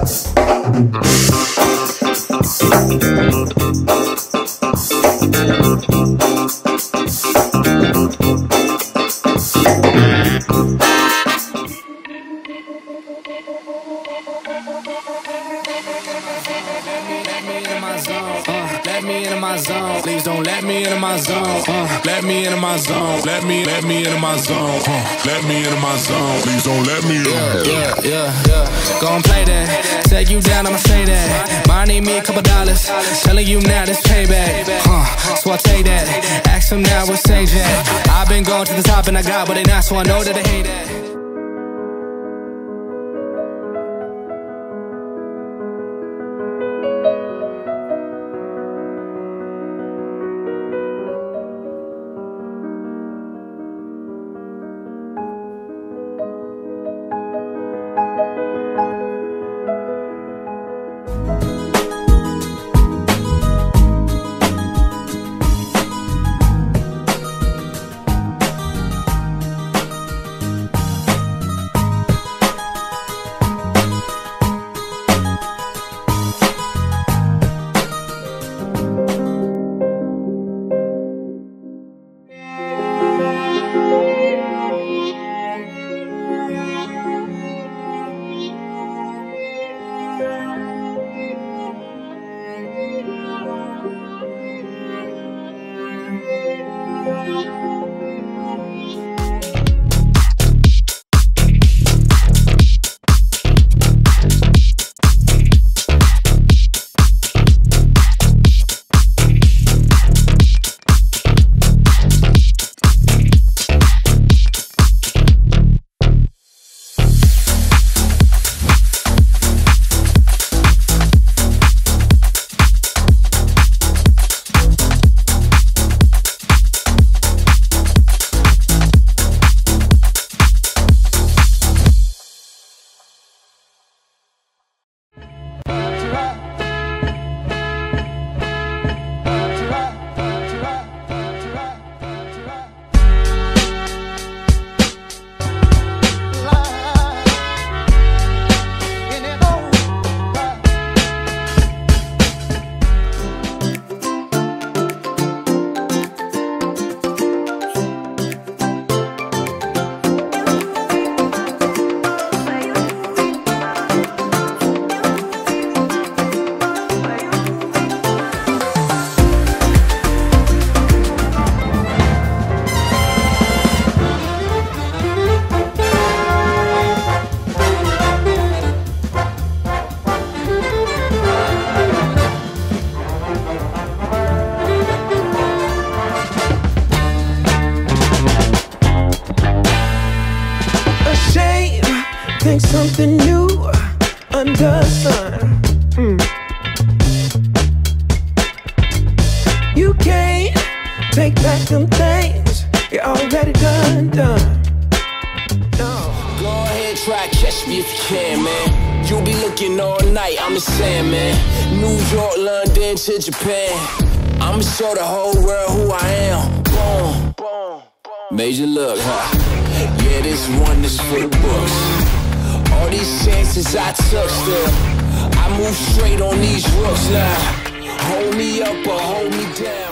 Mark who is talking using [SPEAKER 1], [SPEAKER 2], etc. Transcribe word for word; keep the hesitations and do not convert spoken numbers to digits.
[SPEAKER 1] Let me into my zone. Please don't let me into my zone. Uh, let me into my zone. Let me, let me into my zone. Uh, let me into my zone. Please don't let me into my zone. Yeah, yeah, yeah. Gon' play that. Take you down, I'ma say that. Mine need me a couple dollars. Telling you now this payback. Uh, so I take that. Ask them now what's sage at. I've been going to the top and I got what they not, so I know that they hate that.
[SPEAKER 2] Think something new under the sun. Mm. You can't take back them things you already done, done. No.
[SPEAKER 3] Go ahead, try catch me if you can, man. You'll be looking all night, I'm the Sandman. New York, London to Japan. I'ma show the whole world who I am. Boom, boom, boom. Major look, huh? Yeah, this one is for the books. All these chances I took still, I move straight on these rooks now. Hold me up or hold me down.